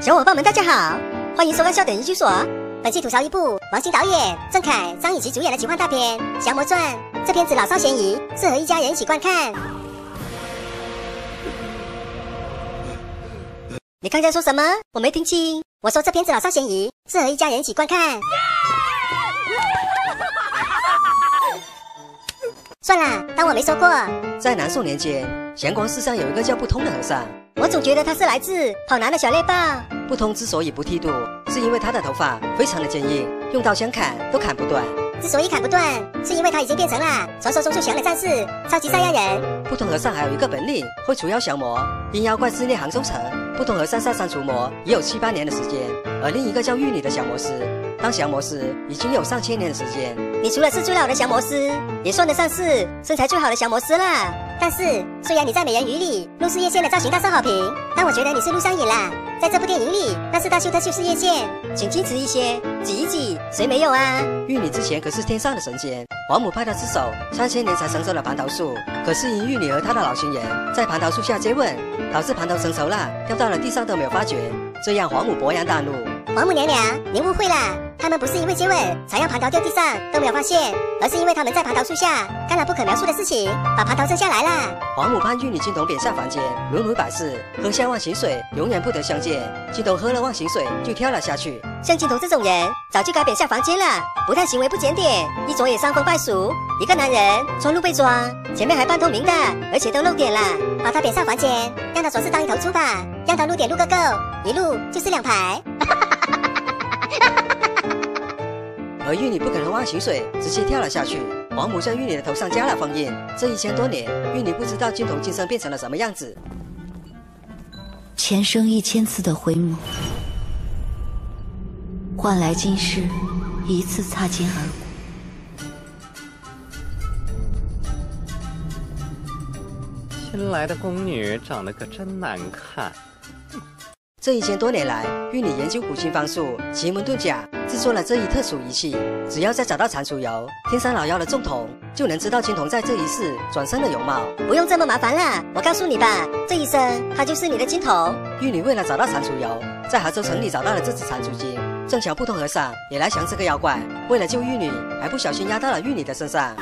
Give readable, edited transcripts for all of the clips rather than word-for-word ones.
小伙伴们，大家好，欢迎收看《笑点研究所》。本期吐槽一部王晶导演、郑恺、张雨绮主演的奇幻大片《降魔传》。这片子老少咸宜，适合一家人一起观看。你刚才说什么？我没听清。我说这片子老少咸宜，适合一家人一起观看。算了，当我没说过。 在南宋年间，咸光寺上有一个叫不通的和尚。 我总觉得他是来自跑男的小猎豹。 不通之所以不剃度，是因为他的头发非常的坚硬，用刀相砍都砍不断。 之所以砍不断，是因为他已经变成了传说中最强的战士，超级赛亚人。 不通和尚还有一个本领，会除妖降魔。因妖怪肆虐杭州城，不通和尚上山除魔也有7、8年的时间。而另一个叫玉女的降魔师，当降魔师已经有上千年的时间。 你除了是最老的降魔师，也算得上是身材最好的降魔师了。但是，虽然你在美人鱼里陆氏叶线的造型大受好评，但我觉得你是陆上瘾啦。在这部电影里，那是大秀特秀是叶线，请矜持一些，挤一挤，谁没有啊？ 玉女之前可是天上的神仙，皇母派她之手，3000年才成熟了蟠桃树。可是因玉女和她的老情人在蟠桃树下接吻，导致蟠桃成熟了，掉到了地上都没有发觉，这让皇母勃然大怒。 皇母娘娘，您误会了，他们不是因为接吻才让蟠桃掉地上都没有发现，而是因为他们在蟠桃树下干了不可描述的事情，把蟠桃挣下来了。 皇母判玉女金童贬下凡间，轮回百世，喝下忘形水，永远不得相见。金童喝了忘形水就跳了下去。 像金童这种人，早就该贬下凡间了。不但行为不检点，一左也伤风败俗。一个男人装路被抓，前面还半透明的，而且都露点了，把他贬下凡间，让他做事当一头猪吧，让他露点露个够，一露就是2排。 而玉女不肯喝忘形水，直接跳了下去。皇母在玉女的头上加了封印。这1000多年，玉女不知道金童今生变成了什么样子。 前生1000次的回眸，换来今世1次擦肩而过。 新来的宫女长得可真难看。 这1000多年来，玉女研究古今方术，奇门遁甲，制作了这一特殊仪器。只要再找到蟾蜍油、天山老妖的重瞳，就能知道金童在这一世转生的容貌。 不用这么麻烦了，我告诉你吧，这一生他就是你的金童。 玉女为了找到蟾蜍油，在杭州城里找到了这只蟾蜍精。正巧不通和尚也来降这个妖怪，为了救玉女，还不小心压到了玉女的身上。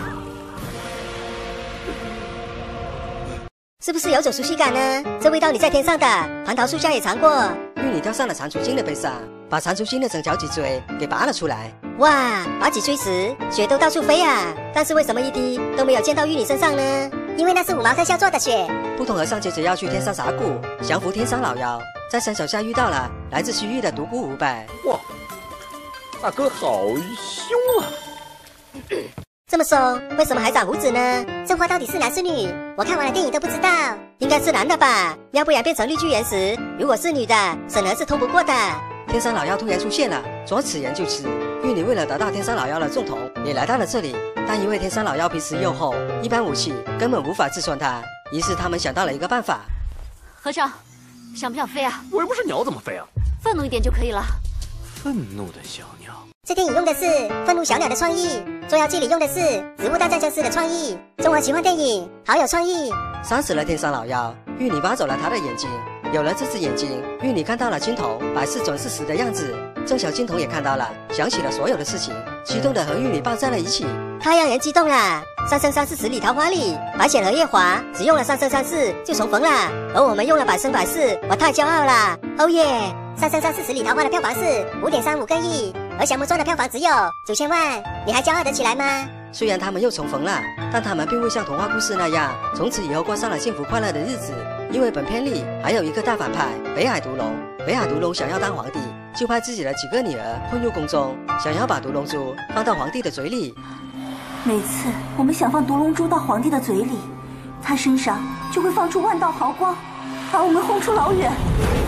是不是有种熟悉感呢？这味道你在天上的蟠桃树下也尝过。 玉女跳上了蟾蜍精的背上，把蟾蜍精的整条脊椎给拔了出来。 哇，拔脊椎时血都到处飞啊！但是为什么一滴都没有溅到玉女身上呢？因为那是5毛特效做的血。 不通和尚接着要去天上撒蛊，降服天山老妖，在山脚下遇到了来自西域的独孤500。 哇，大哥好凶啊！ 这么说，为什么还长胡子呢？这话到底是男是女？我看完了电影都不知道，应该是男的吧？要不然变成绿巨人时，如果是女的，审核是通不过的。 天山老妖突然出现了，说此人就吃。玉女为了得到天山老妖的重瞳，也来到了这里，但因为天山老妖平时又厚，一般武器根本无法刺穿他，于是他们想到了一个办法。 和尚，想不想飞啊？ 我又不是鸟，怎么飞啊？ 愤怒一点就可以了。 愤怒的小鸟。 这电影用的是愤怒小鸟的创意，捉妖记里用的是植物大战僵尸的创意，综合奇幻电影好有创意。 杀死了天山老妖，玉女挖走了他的眼睛。有了这只眼睛，玉女看到了金童百世转世时的样子，正巧金童也看到了，想起了所有的事情，激动的和玉女抱在了一起。 太让人激动了！三生三世十里桃花里，白浅和夜华只用了3生3世就重逢了，而我们用了百生百世，我太骄傲了！哦耶！三生三世十里桃花的票房是5.35个亿，而降魔传的票房只有9000万，你还骄傲得起来吗？ 虽然他们又重逢了，但他们并未像童话故事那样，从此以后过上了幸福快乐的日子。因为本片里还有一个大反派北海毒龙，北海毒龙想要当皇帝，就派自己的几个女儿混入宫中，想要把毒龙珠放到皇帝的嘴里。 每次我们想放毒龙珠到皇帝的嘴里，他身上就会放出万道毫光，把我们轰出老远。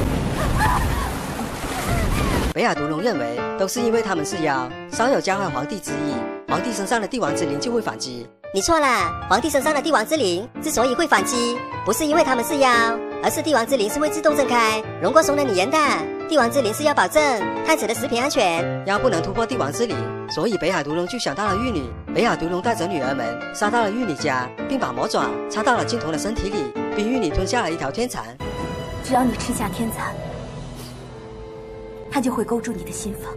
北海毒龙认为都是因为他们是妖，稍有加害皇帝之意，皇帝身上的帝王之灵就会反击。 你错了，皇帝身上的帝王之灵之所以会反击，不是因为他们是妖，而是帝王之灵是会自动挣开，容过松的女人的。帝王之灵是要保证太子的食品安全， 妖不能突破帝王之灵，所以北海毒龙就想到了玉女。北海毒龙带着女儿们杀到了玉女家，并把魔爪插到了金童的身体里，逼玉女吞下了一条天蚕。 只要你吃下天蚕， 它就会勾住你的心房。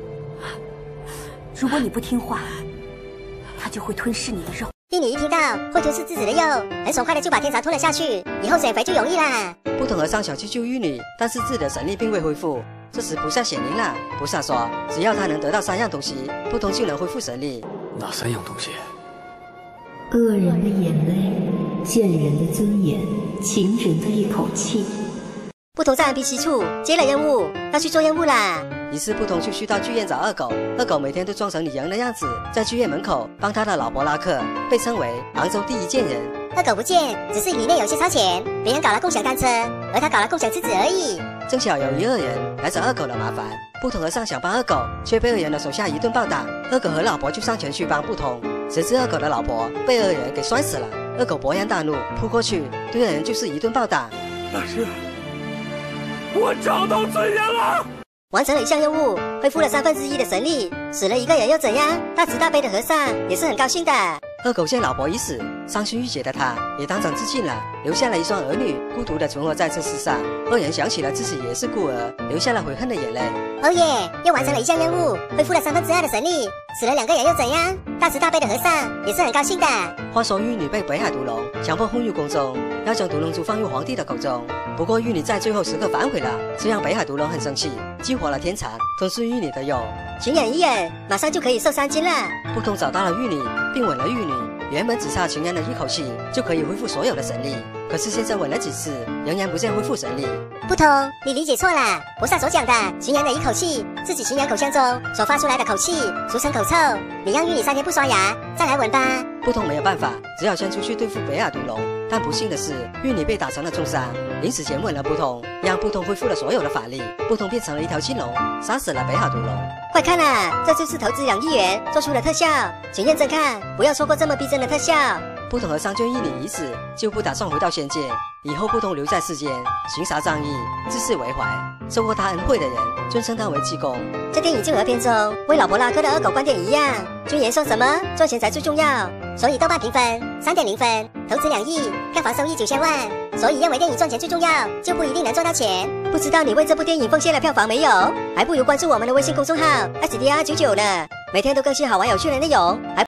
如果你不听话，它就会吞噬你的肉。 玉女一听到会吞噬自己的肉，很爽快的就把天蚕吞了下去，以后减肥就容易啦。 不同和尚想去救玉女，但是自己的神力并未恢复。这时菩萨显灵了，菩萨说，只要他能得到3样东西，不同就能恢复神力。 哪3样东西？ 恶人的眼泪，贱人的尊严，情人的一口气。 不同在 NPC 处接了任务，要去做任务啦。 于是不同就去到剧院找二狗，二狗每天都装成女人的样子，在剧院门口帮他的老婆拉客，被称为杭州第一贱人。 二狗不贱，只是里面有些超前，别人搞了共享单车，而他搞了共享厕纸而已。 正巧有一恶人来找二狗的麻烦，不同和尚想帮二狗，却被恶人的手下一顿暴打。二狗和老婆就上前去帮不同，谁知二狗的老婆被恶人给摔死了。二狗勃然大怒，扑过去对恶人就是一顿暴打。 大师，我找到尊严了！ 完成了一项任务，恢复了1/3的神力，死了一个人又怎样？大慈大悲的和尚也是很高兴的。 二狗见老婆已死，伤心欲绝的他也当场自尽了，留下了一双儿女，孤独的存活在这世上。恶人想起了自己也是孤儿，流下了悔恨的眼泪。 哦耶，又完成了一项任务，恢复了2/3的神力，死了2个人又怎样？大慈大悲的和尚也是很高兴的。 话说玉女被北海毒龙强迫混入宫中，要将毒龙珠放入皇帝的口中。不过玉女在最后时刻反悔了，这让北海毒龙很生气，激活了天蚕，吞噬玉女的肉。 勤忍一忍，马上就可以瘦3斤了。 不同找到了玉女，并吻了玉女。原本只差情人的一口气就可以恢复所有的神力，可是现在吻了几次，仍然不见恢复神力。 不同，你理解错了。菩萨所讲的情人的一口气，是指情人口腔中所发出来的口气，俗称口臭。你让玉女3天不刷牙，再来吻吧。 不同没有办法，只好先出去对付北海毒龙。但不幸的是，玉女被打成了重伤，临死前吻了不同，让不同恢复了所有的法力，不同变成了一条青龙，杀死了北海毒龙。 快看啊，这就是投资2亿元做出的特效，请认真看，不要错过这么逼真的特效。 不同和尚见玉女已死，就不打算回到仙界，以后不同留在世间，行侠仗义，至死为怀。受过他恩惠的人，尊称他为济公。 这电影就和片中为老婆拉客的二狗观点一样，君言说什么赚钱才最重要，所以豆瓣评分3.0分，投资2亿，票房收益9000万。所以认为电影赚钱最重要，就不一定能赚到钱。不知道你为这部电影奉献了票房没有？还不如关注我们的微信公众号 SDR99 呢，每天都更新好玩有趣的内容。还